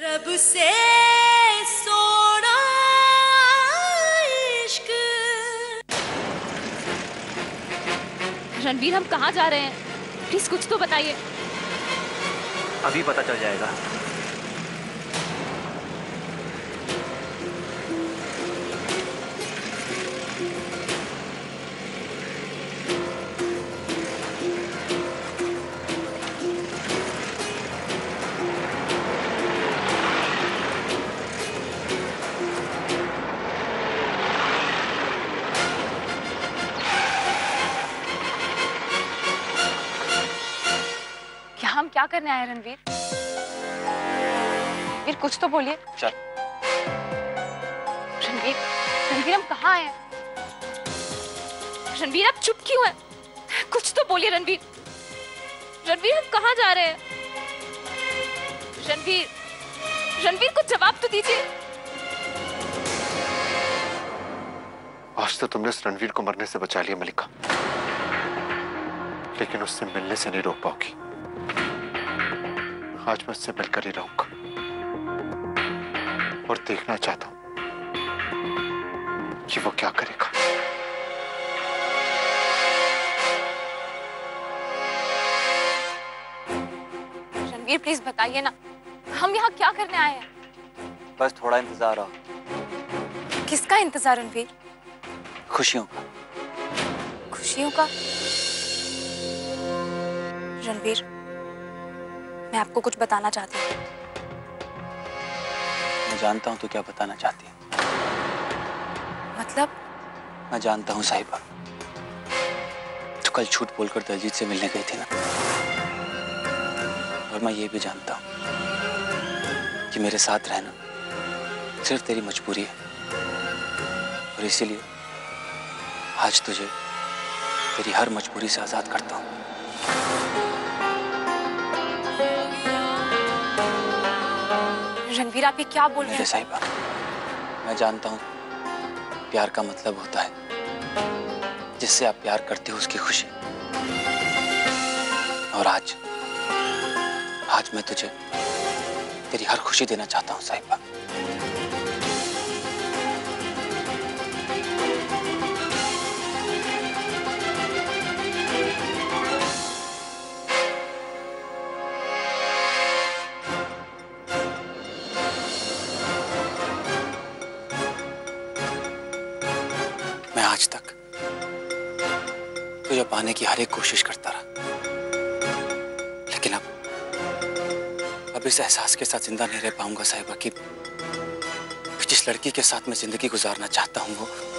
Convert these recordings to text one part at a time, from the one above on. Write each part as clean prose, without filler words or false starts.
रब से सोना इश्क। रणवीर, हम कहाँ जा रहे हैं? प्लीज कुछ तो बताइए। अभी पता चल जाएगा। हम क्या करने आए रणवीर? रणवीर कुछ तो बोलिए। चल। रणवीर, रणवीर हम कहाँ आए? रणवीर आप चुप क्यों हैं? कुछ तो बोलिए रणवीर। रणवीर हम कहाँ जा रहे हैं? रणवीर, रणवीर कुछ जवाब तो दीजिए। आज तो तुमने उस रणवीर को मरने से बचा लिया मलिका, लेकिन उससे मिलने से नहीं रोक पाओगी। आज मैं उससे मिलकर ही रहूंगा और देखना चाहता हूं कि वो क्या करेगा। रणवीर प्लीज बताइए ना, हम यहाँ क्या करने आए हैं? बस थोड़ा इंतजार रहो। किसका इंतजार रणवीर? खुशियों का। खुशियों का? रणवीर, मैं आपको कुछ बताना चाहती हूँ। मैं जानता हूँ तू क्या बताना चाहती है। मतलब? मैं जानता हूँ साहिबा, तू कल झूठ बोलकर दलजीत से मिलने गई थी ना। और मैं ये भी जानता हूँ कि मेरे साथ रहना सिर्फ तेरी मजबूरी है, और इसीलिए आज तुझे तेरी हर मजबूरी से आजाद करता हूँ। रणवीर आप ये क्या बोल रहे हैं? साहिबा, मैं जानता हूँ प्यार का मतलब होता है जिससे आप प्यार करते हो उसकी खुशी। और आज मैं तुझे तेरी हर खुशी देना चाहता हूँ साहिबा। मैं आज तक तुझे पाने की हर एक कोशिश करता रहा, लेकिन अब इस एहसास के साथ जिंदा नहीं रह पाऊंगा साहिबा कि जिस लड़की के साथ मैं जिंदगी गुजारना चाहता हूँ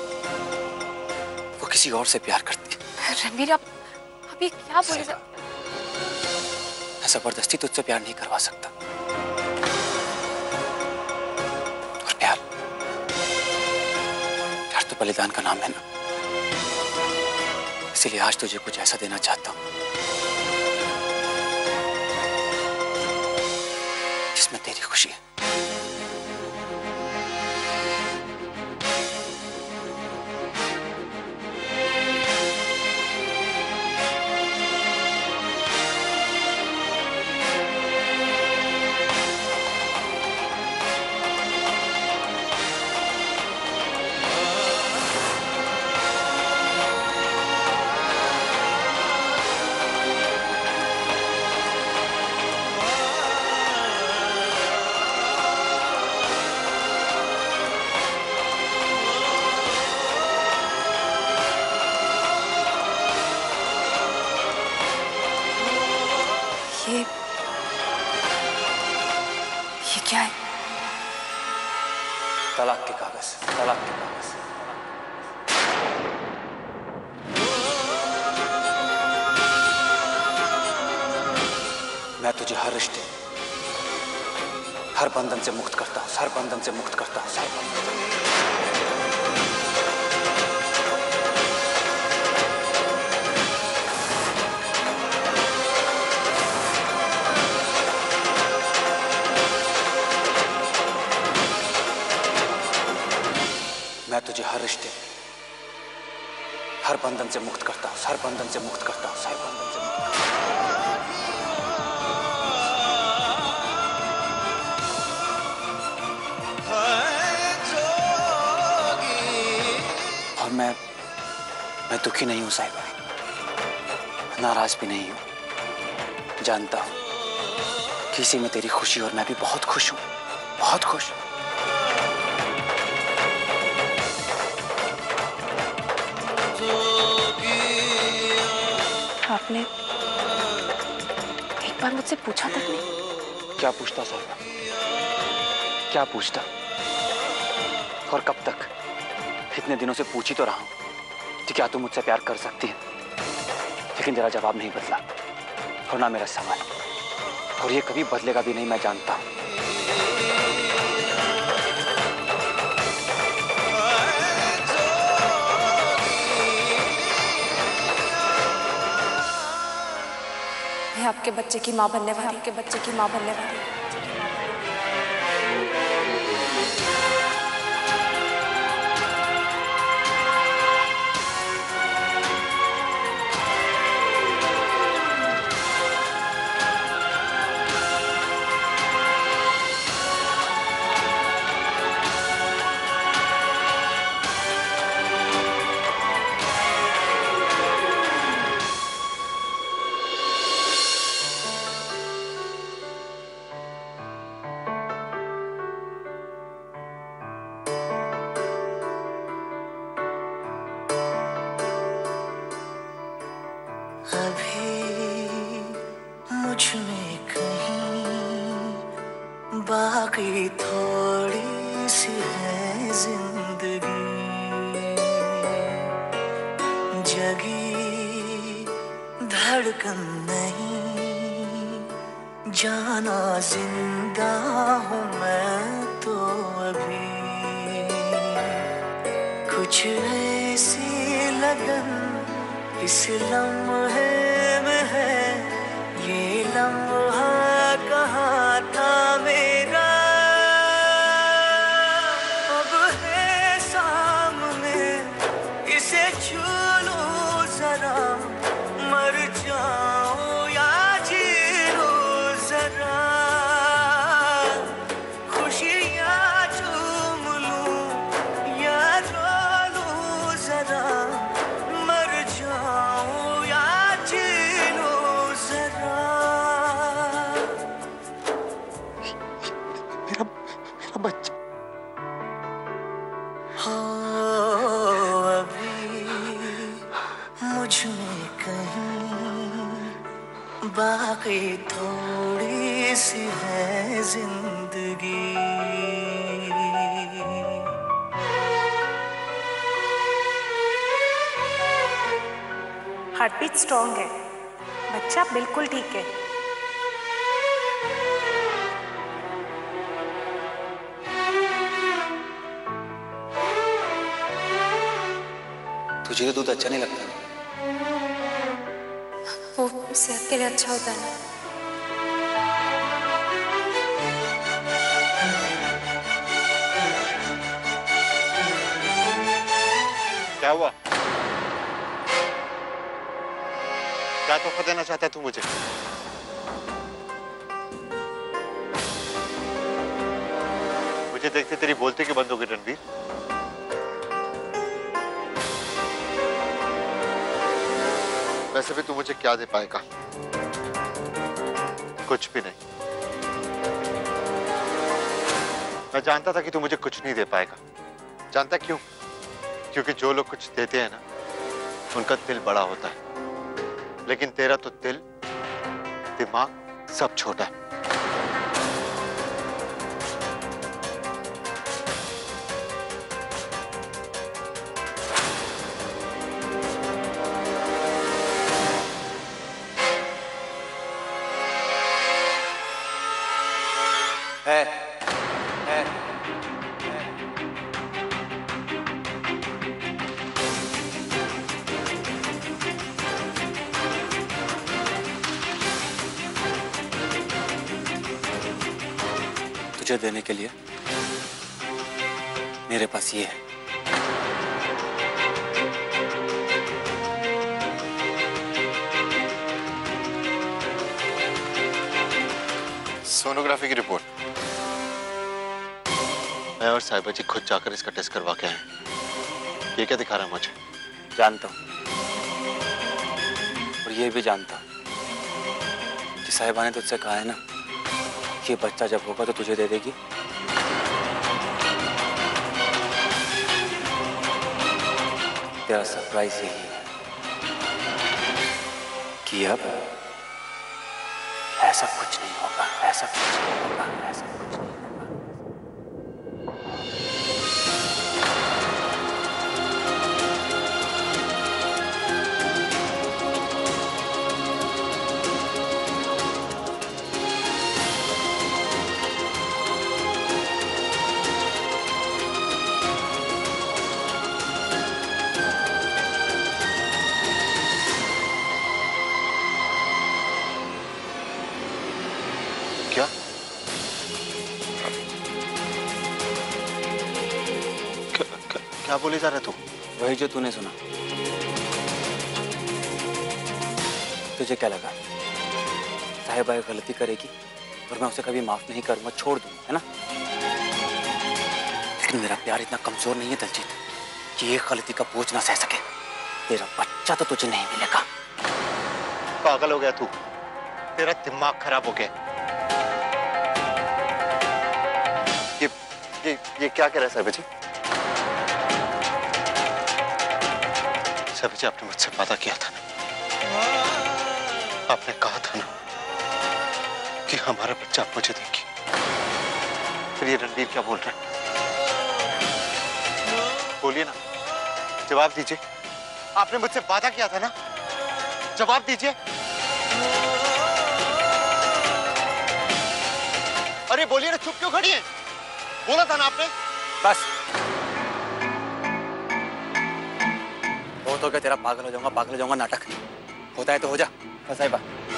वो किसी और से प्यार करती है। रणवीर आप ये क्या बोले? मैं जबरदस्ती तुझसे प्यार नहीं करवा सकता, और प्यार तो बलिदान का नाम है ना। इसीलिए आज तुझे कुछ ऐसा देना चाहता हूं जिसमें तेरी खुशी है। ये क्या है? तलाक के कागज, तलाक के कागज। मैं तुझे हर रिश्ते, हर बंधन से मुक्त करता हूं, हर बंधन से मुक्त करता हूं साहिबा। मैं तुझे हर रिश्ते, हर बंधन से मुक्त करता हूं, हर बंधन से मुक्त करता हूं, हर बंधन से मुक्त करता हूं। मैं दुखी नहीं हूं साहिबा, नाराज भी नहीं हूं। जानता हूं कि इसी में तेरी खुशी और मैं भी बहुत खुश हूं, बहुत खुश। आपने एक बार मुझसे पूछा तक नहीं? क्या पूछता साहिबा, क्या पूछता? और कब तक? इतने दिनों से पूछ ही तो रहा हूं कि क्या तू मुझसे प्यार कर सकती है, लेकिन जरा जवाब नहीं बदला और ना मेरा सवाल, और ये कभी बदलेगा भी नहीं, मैं जानता हूं। मैं आपके बच्चे की माँ बनने वाली, आपके बच्चे की माँ बनने वाली। मुझ में कहीं बाकी थोड़ी सी है जिंदगी, जगी धड़कन नहीं, जाना जिंदा हूँ मैं तो अभी। कुछ ऐसी लगन इस लम्हे में है, ये लम्हा कहाँ था मेरा, अब है सामने, इसे छू लूं जरा, मर जाऊं या जी लूं जरा, खुशियाँ चूम लूं या रो लूं जरा, मर जाऊं या जी लूं जरा। मेरा बच्चा। हो अभी मुझ में कहीं बाकी थोड़ी सी है जिंदगी। हार्टबीट स्ट्रॉन्ग है, बच्चा बिल्कुल ठीक है। तुझे तो दूध अच्छा नहीं लगता? वो सेहत के लिए अच्छा होता है ना। क्या हुआ? क्या तोहफा देना चाहता है तू मुझे? मुझे देखते तेरी बोलती क्यों बंद हो गई रणवीर? वैसे भी तू मुझे क्या दे पाएगा? कुछ भी नहीं। मैं जानता था कि तू मुझे कुछ नहीं दे पाएगा। जानता क्यों? क्योंकि जो लोग कुछ देते हैं ना, उनका दिल बड़ा होता है, लेकिन तेरा तो दिल, दिमाग सब छोटा है। तुझे देने के लिए मेरे पास ये है। सोनोग्राफी की रिपोर्ट। मैं और साहिबा जी खुद जाकर इसका टेस्ट करवा के आए। ये क्या दिखा रहा है मुझे? जानता हूँ, और ये भी जानता हूँ कि साहिबा ने तुझसे कहा है ना, ये बच्चा जब होगा तो तुझे दे देगी। तेरा सरप्राइज यही है कि अब ऐसा कुछ नहीं होगा, ऐसा कुछ नहीं होगा, ऐसा कुछ नहीं होगा। क्या? क्या बोले जा रहा है तू? वही जो तूने सुना। तुझे क्या लगा साहिबा गलती करेगी और मैं उसे कभी माफ नहीं करूंगा, छोड़ दूंगा, है ना? लेकिन मेरा प्यार इतना कमजोर नहीं है दलजीत कि एक गलती का बोझ ना सह सके। तेरा बच्चा तो तुझे नहीं मिलेगा। पागल हो गया तू? तेरा दिमाग खराब हो गया। ये क्या कह रहा है साहिबा जी? साहिबा जी, आपने मुझसे वादा किया था ना, आपने कहा था ना कि हमारा बच्चा आप मुझे देगी। फिर ये रणवीर क्या बोल रहा है? बोलिए ना, जवाब दीजिए। आपने मुझसे वादा किया था ना, जवाब दीजिए। अरे बोलिए ना, चुप क्यों खड़ी है? बोला था ना आपने। बस बहुत हो गया तेरा पागल हो जाऊंगा नाटक। होता है तो हो जा। बस साहिबा,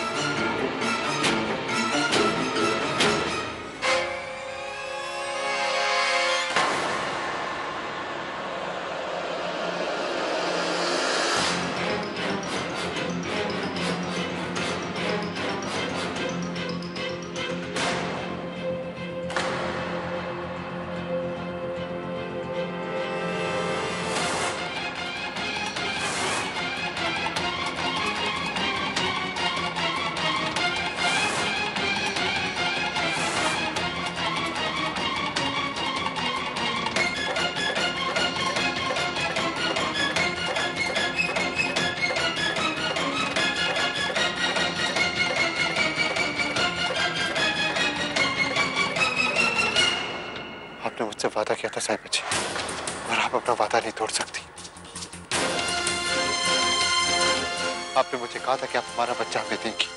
आपने मुझसे वादा किया था साहिबा जी, और आप अपना वादा नहीं तोड़ सकती। आपने मुझे कहा था कि आप हमारा बच्चा हमें देंगी,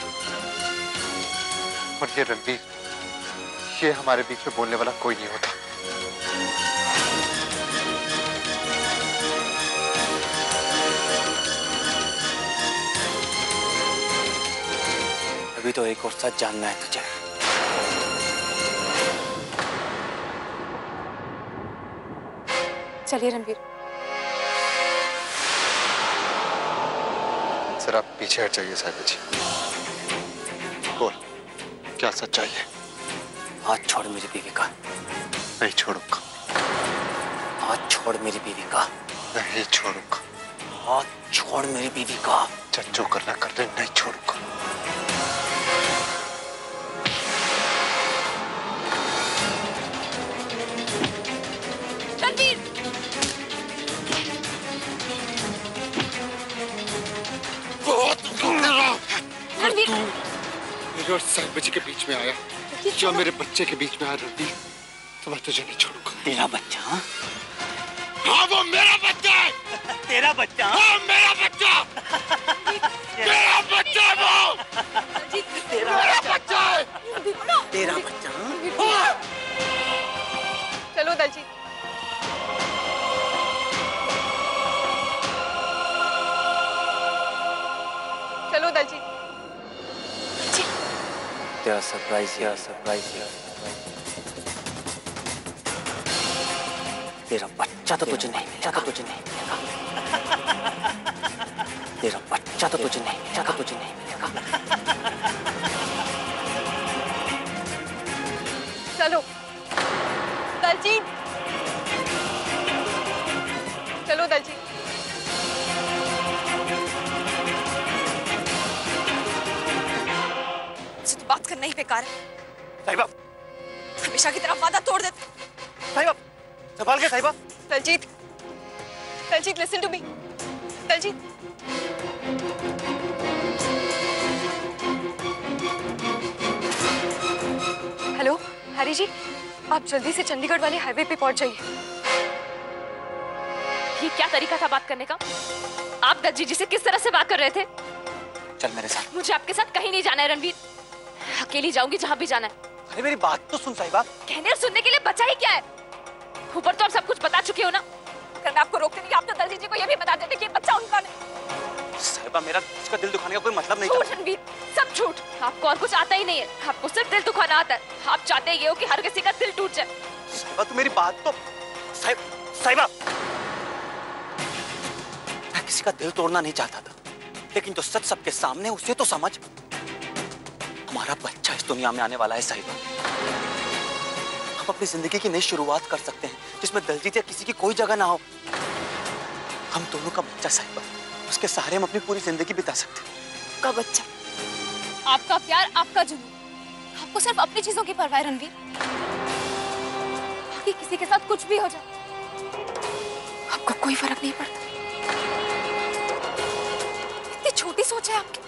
और ये रणवीर, ये हमारे बीच में बोलने वाला कोई नहीं होता। अभी तो एक और सच जानना है तुझे। चलिए रणवीर। सर आप पीछे हट जाइए साहिबा जी। बोल, क्या सच्चाई है? हाथ छोड़ मेरी बीवी का। नहीं छोड़ूंगा। हाथ छोड़ मेरी बीवी का। नहीं छोड़ूंगा। हाथ छोड़ मेरी बीवी का। चल जो करना कर ले, नहीं छोड़ूंगा। मेरे और साहिबा जी के बीच में आया, जो मेरे बच्चे के बीच में आया रणवीर, तो मैं तुझे नहीं छोड़ूंगा। तेरा बच्चा? हाँ वो मेरा बच्चा है। तेरा बच्चा? हाँ मेरा बच्चा। मेरा बच्चा है वो। मेरा बच्चा है। तेरा बच्चा? हाँ। चलो दलजीत। चलो दलजीत। तेरा सरप्राइज तेरा बच्चा तो तुझे नहीं मिलेगा। तेरा बच्चा तो तुझे नहीं मिलेगा। चलो दलजीत, चलो चलो दलजीत। मुझे तो बात करना ही बेकार है। साहिबा, हमेशा की तरह वादा तोड़ देते। साहिबा, संभाल के साहिबा। Daljeet, Daljeet listen to me. Daljeet, hello Hari ji, आप जल्दी से चंडीगढ़ वाले हाईवे पे पहुंच जाइए। ये क्या तरीका था बात करने का? आप दलजीत जी से किस तरह से बात कर रहे थे? चल मेरे साथ। मुझे आपके साथ कहीं नहीं जाना है रणवीर। अकेली जाऊंगी जहां भी जाना है। अरे मेरी बात तो सुन साहिबा। कहने और सुनने के लिए बचा ही क्या है? ऊपर तो आप सब कुछ बता चुके हो ना। अगर मैं आपको रोकती नहीं, आप तो दलजीत जी को ये भी बता देते कि ये बच्चा उनका नहीं। साहिबा, मेरा इसका दिल दुखाने का कोई मतलब नहीं था। झूठ रणवीर, सब झूठ। आपको और कुछ आता ही नहीं है। आपको सिर्फ दिल दुखाना आता है। आप चाहते ये हो कि हर किसी का दिल टूट जाए। साहिबा, तू मेरी बात तो। साहिबा, मैं किसी का दिल तोड़ना नहीं चाहता था, लेकिन जो सच सबके सामने उसे तो समझ। हमारा बच्चा इस दुनिया में आने वाला है साहिबा। हम अपनी जिंदगी की नई शुरुआत कर सकते हैं जिसमें दलजीत या किसी की कोई जगह ना हो। हम दोनों का बच्चा साहिबा, उसके सहारे हम अपनी पूरी जिंदगी बिता सकते हैं। का बच्चा, आपका प्यार, आपका जुनून। आपको सिर्फ अपनी चीजों की परवाह है रणवीर। बाकी किसी के साथ कुछ भी हो जाए आपको कोई फर्क नहीं पड़ता। इतनी छोटी सोच है आपकी।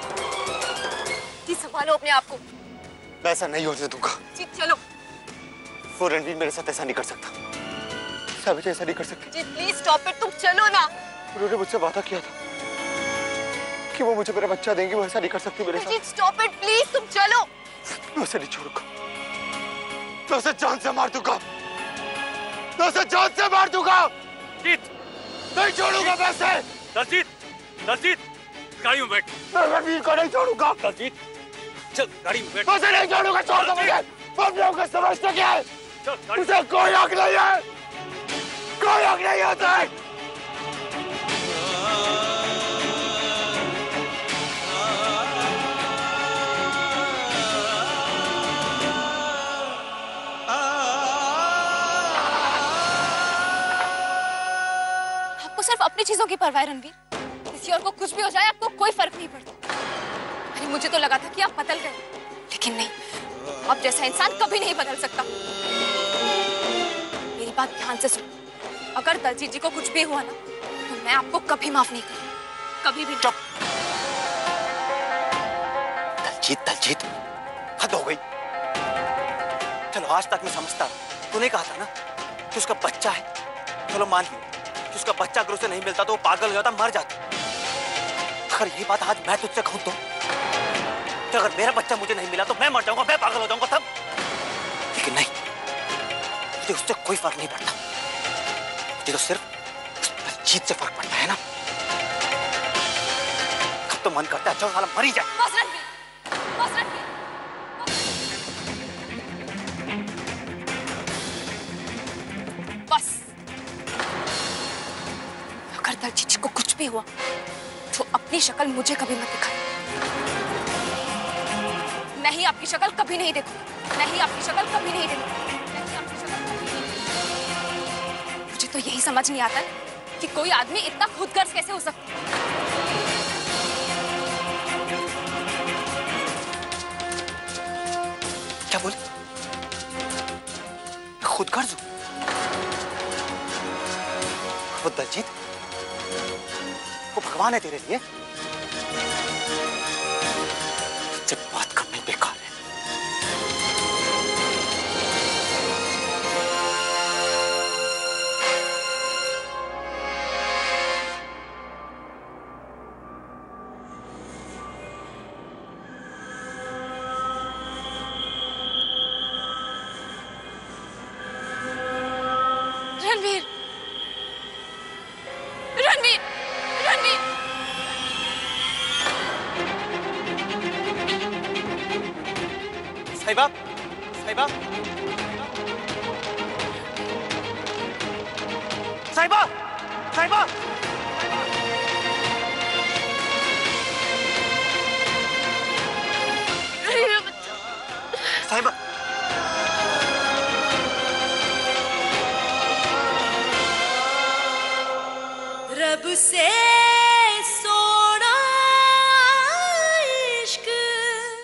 जी संभालो अपने आप को। मैं ऐसा नहीं होने दूंगा। जी चलो। वो रणवीर मेरे साथ ऐसा नहीं कर सकता। साबित ऐसा नहीं कर सकती। जी प्लीज स्टॉप इट, तुम चलो ना। उन्होंने मुझसे वादा किया था कि वो मुझे मेरा बच्चा देंगे। वो ऐसा नहीं कर सकती मेरे साथ। स्टॉप इट प्लीज, तुम चलो। मैं उसे नहीं छोड़ूंगा। मैं उसे जान से मार दूंगा। मैं उसे जान से मार दूंगा। नहीं छोड़ूंगा मैं उसे। दलजीत, दलजीत, गाड़ी में बैठ। मैं रणवीर को नहीं छोड़ूंगा। दलजीत, चल गाड़ी में बैठ। उसे नहीं छोड़ूंगा। छोड़ दो मुझे। हम लोगों को समझते क्या है? उसे कोई हक नहीं है। कोई हक नहीं होता है। सिर्फ अपनी चीजों की परवाह है रणवीर। किसी और को कुछ भी हो जाए आपको कोई फर्क नहीं पड़ता। अरे मुझे तो लगा था कि आप बदल गए, लेकिन नहीं, आप जैसा इंसान कभी नहीं बदल सकता। मेरी बात ध्यान से सुनो। अगर दलजीत जी को कुछ भी हुआ ना, तो मैं आपको कभी माफ नहीं करूंगी, कभी भी। चुप। दलजीत, दलजीत, हद हो गई। चलो आज तक मैं समझता, तूने कहा था ना कि उसका बच्चा है। चलो मान लिया कि उसका बच्चा अगर उसे नहीं मिलता तो वो पागल हो जाता, मर जाता। अगर ये बात आज मैं तुझसे कहूं तो अगर मेरा बच्चा मुझे नहीं मिला तो मैं मर जाऊंगा, मैं पागल हो जाऊंगा तब। लेकिन नहीं, मुझे उससे कोई फर्क नहीं पड़ता। मुझे तो सिर्फ उस दलजीत से फर्क पड़ता है ना। कब तो मन करता है अच्छा साला मर ही जाए। बस रणवीर, बस रणवीर। बस अगर दलजीत जी को कुछ भी हुआ तो अपनी शक्ल मुझे कभी मत दिखाए। नहीं, आपकी शक्ल कभी नहीं देखूंगी। नहीं, आपकी शक्ल कभी नहीं देखूंगी। नहीं, आपकी शक्ल कभी नहीं देखूंगी। मुझे तो यही समझ नहीं आता कि कोई आदमी इतना खुदगर्ज कैसे हो सकता है। क्या बोले? खुदगर्ज हूं? वो दलजीत, वो भगवान है तेरे लिए? जब बात करनी बेकार है। रणवीर, रणवीर, रणवीर। साहिबा, साहिबा, साहिबा, साहिबा, साहिबा। रब से